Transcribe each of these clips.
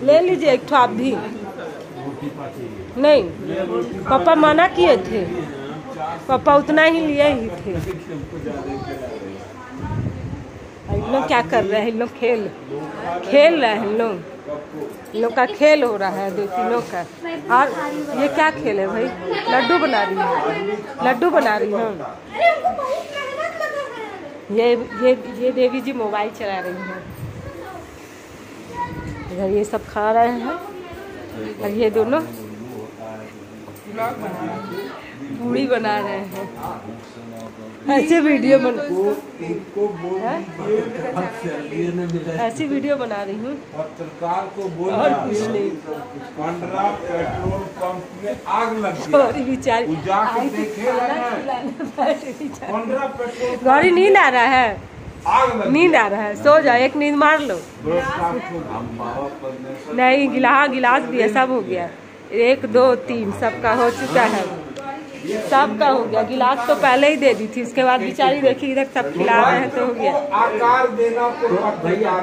ले लीजिए एक ठो आप भी। नहीं, पापा मना किए थे, पापा उतना ही लिए ही थे। इन लोग क्या कर रहे हैं? इन लोग खेल रहे हैं। इन लोग का खेल हो रहा है दो तीनों का। और ये क्या खेल है भाई? लड्डू बना रही है, लड्डू बना रही हूँ। ये देवी जी मोबाइल चला रही हैं। इधर ये सब खा रहे हैं और ये दोनों पूड़ी बना रहे हैं। ऐसे वीडियो ऐसी वीडियो बना रही हूँ पत्रकार को बोल और कुछ नहीं। पंडरा पेट्रोल पंप में आग लग गई। गौरी नींद आ रहा है, नींद आ रहा है, सो जाओ, एक नींद मार लो। नहीं, गिलास भी है, सब हो गया। 1 2 3 सबका हो चुका है, सबका हो गया। गिलास तो पहले ही दे दी थी, उसके बाद बेचारी देखी इधर सब खिला रहे हैं तो हो गया। आकार देना तो भैया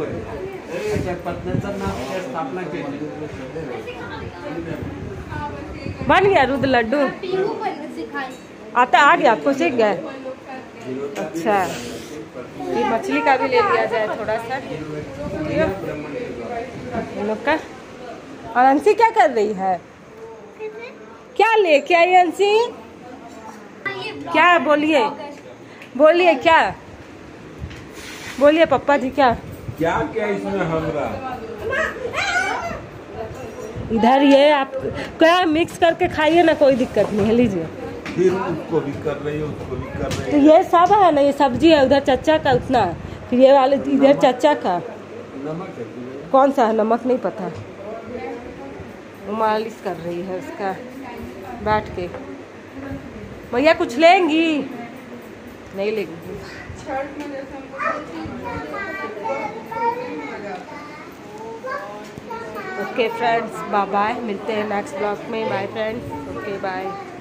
बन गया दूध लड्डू। आता आ गया, आपको सीख गया। अच्छा, ये मछली का भी ले लिया जाए थोड़ा सा लोग का। और अंशी क्या कर रही है? क्या लेके आई अंशी? क्या बोलिए, बोलिए क्या बोलिए पापा जी? क्या इसमें हमरा इधर ये आप क्या मिक्स करके खाइए ना, कोई दिक्कत नहीं है, लीजिए। फिर उसको भी कर रही है, उसको भी कर रही है। तो ये सब है ना, ये सब्जी है, उधर चच्चा का उतना, फिर ये वाले इधर चच्चा का। नमक है कौन सा है? नमक नहीं पता। वो मालिश कर रही है उसका बैठ के। भैया कुछ लेंगी? नहीं लेंगी। ओके फ्रेंड्स, बाय बाय, मिलते हैं नेक्स्ट ब्लॉग में। Bye friends, okay bye.